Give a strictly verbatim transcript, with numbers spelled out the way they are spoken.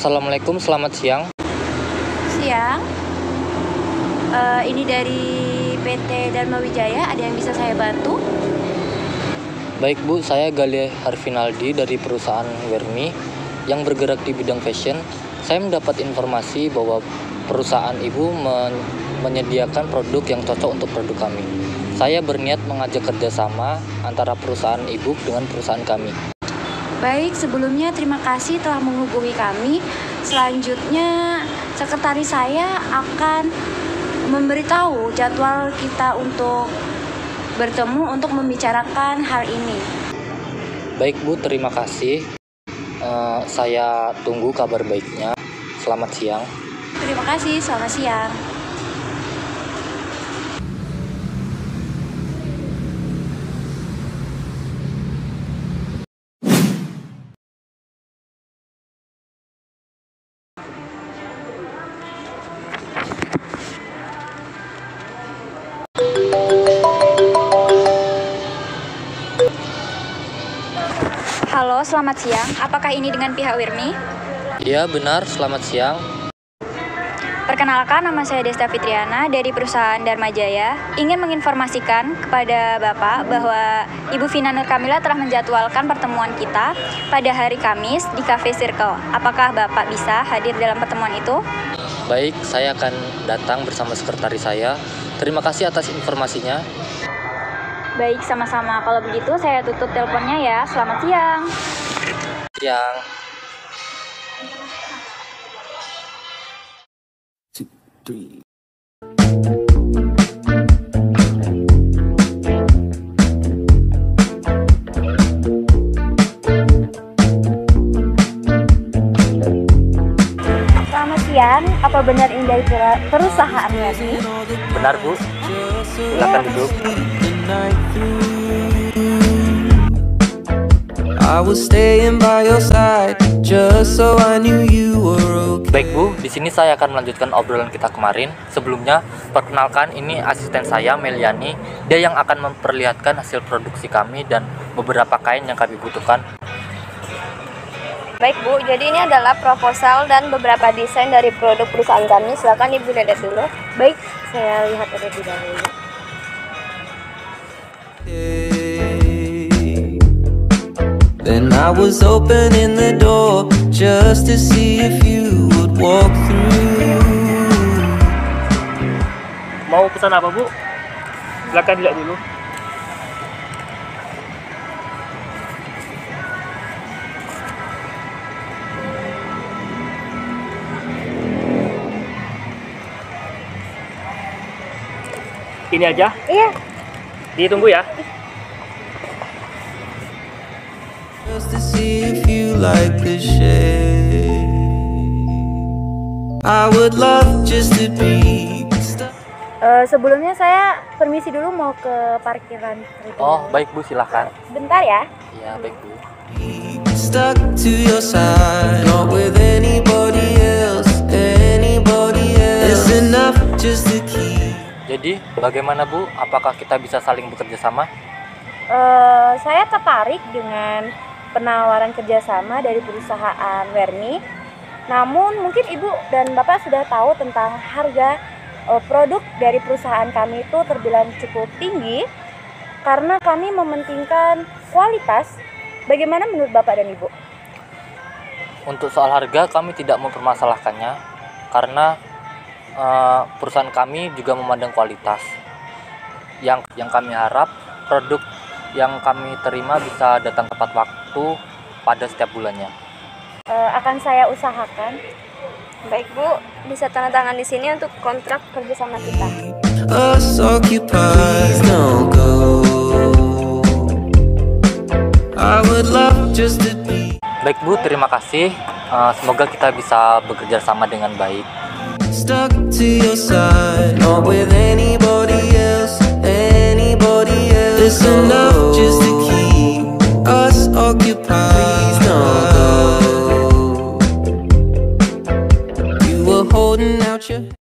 Assalamualaikum, selamat siang. Siang, Eh, ini dari P T Dharma Wijaya, ada yang bisa saya bantu? Baik Bu, saya Gali Harfinaldi dari perusahaan Wermi yang bergerak di bidang fashion. Saya mendapat informasi bahwa perusahaan Ibu men- menyediakan produk yang cocok untuk produk kami. Saya berniat mengajak kerjasama antara perusahaan Ibu dengan perusahaan kami. Baik, sebelumnya terima kasih telah menghubungi kami. Selanjutnya, sekretaris saya akan memberitahu jadwal kita untuk bertemu untuk membicarakan hal ini. Baik Bu, terima kasih. Eh, saya tunggu kabar baiknya. Selamat siang. Terima kasih, selamat siang. Halo, selamat siang. Apakah ini dengan pihak Wirmi? Iya benar, selamat siang. Perkenalkan, nama saya Desta Fitriana dari perusahaan Dharma Jaya. Ingin menginformasikan kepada Bapak bahwa Ibu Vina Nur Kamila telah menjadwalkan pertemuan kita pada hari Kamis di Cafe Circle. Apakah Bapak bisa hadir dalam pertemuan itu? Baik, saya akan datang bersama sekretaris saya. Terima kasih atas informasinya. Baik, sama-sama. Kalau begitu, saya tutup teleponnya ya. Selamat siang. Siang. Two, three. Selamat siang. Apa benar ini dari perusahaan Wermi? Benar Bu, silakan duduk. I was staying by your side just so I knew you were okay. Baik Bu, di sini saya akan melanjutkan obrolan kita kemarin. Sebelumnya, perkenalkan ini asisten saya Meliani. Dia yang akan memperlihatkan hasil produksi kami dan beberapa kain yang kami butuhkan. Baik Bu, jadi ini adalah proposal dan beberapa desain dari produk perusahaan kami. Silakan Ibu lihat dulu. Baik, saya lihat terlebih dahulu. Then I was opening the door just to see if you would walk through. Mau pesan apa Bu? Silakan dilihat dulu. Ini aja? Iya. Ditunggu ya. Just to see if you like the shade. I would love just to be stuck. Uh, sebelumnya saya permisi dulu mau ke parkiran. Oh, baik Bu, silahkan. Bentar ya. Iya, baik Bu. Stuck to your side, not with anybody else, anybody else. It's enough just to keep. Jadi, bagaimana Bu? Apakah kita bisa saling bekerja sama? Uh, saya tertarik dengan penawaran kerjasama dari perusahaan Wermi. Namun mungkin Ibu dan Bapak sudah tahu tentang harga uh, produk dari perusahaan kami itu terbilang cukup tinggi karena kami mementingkan kualitas. Bagaimana menurut Bapak dan Ibu? Untuk soal harga, kami tidak mempermasalahkannya karena uh, perusahaan kami juga memandang kualitas. Yang yang kami harap produk yang kami terima bisa datang tepat waktu pada setiap bulannya. Uh, akan saya usahakan. Baik Bu, bisa tanda tangan di sini untuk kontrak kerjasama kita. Us occupied, don't go. I would love just to be. Baik Bu, terima kasih. Uh, semoga kita bisa bekerja sama dengan baik. Stuck to your side, not with anybody else, anybody else. It's enough just to keep us occupied. Please don't go. You were holding out your